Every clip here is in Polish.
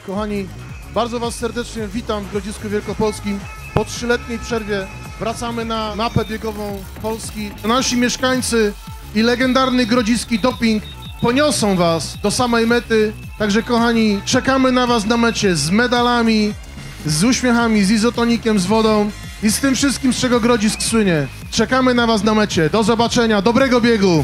Kochani, bardzo Was serdecznie witam w Grodzisku Wielkopolskim. Po 3-letniej przerwie wracamy na mapę biegową Polski. Nasi mieszkańcy i legendarny grodziski doping poniosą Was do samej mety. Także kochani, czekamy na Was na mecie z medalami, z uśmiechami, z izotonikiem, z wodą i z tym wszystkim, z czego Grodzisk słynie. Czekamy na Was na mecie. Do zobaczenia, dobrego biegu!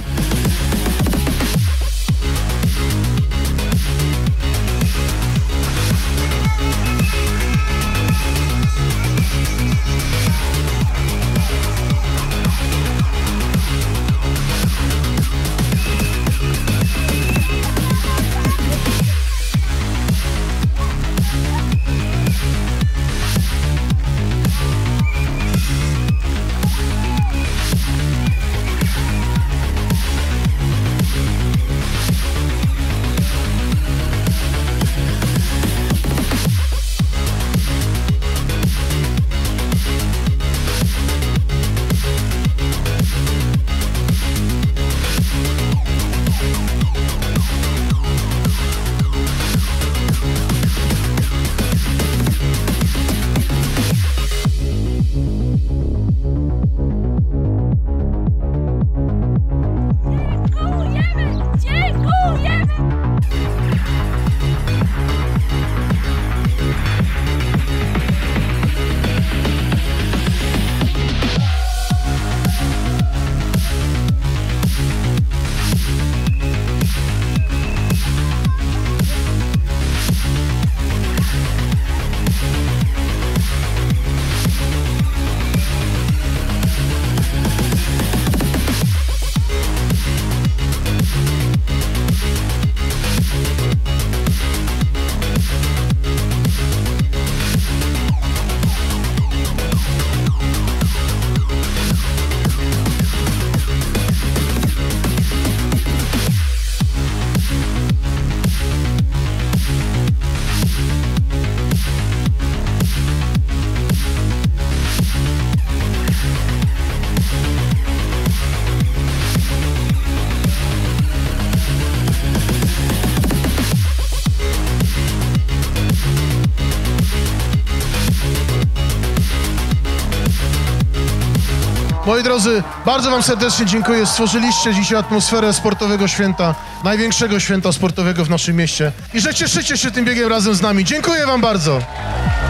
Moi drodzy, bardzo Wam serdecznie dziękuję. Stworzyliście dzisiaj atmosferę sportowego święta, największego święta sportowego w naszym mieście i że cieszycie się tym biegiem razem z nami. Dziękuję Wam bardzo.